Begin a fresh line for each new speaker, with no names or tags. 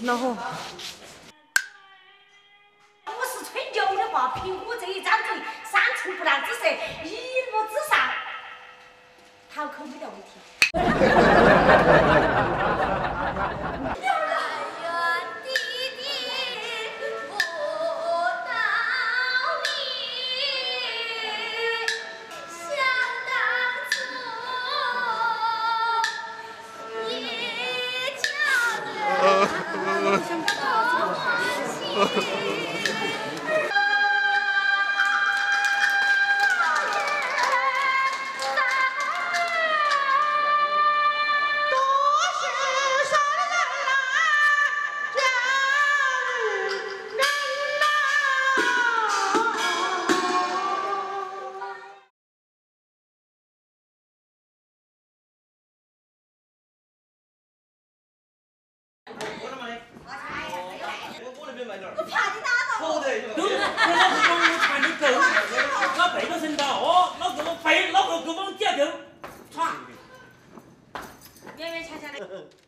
恼火。
我是吹牛的话，凭我这一张嘴，三寸不烂之舌，一路之上，讨口没得问题。
我怕你打到我。
对，我老子帮我传的狗，那背到身高哦，老子我背，老子给我们夹头，歘。
勉勉强强的。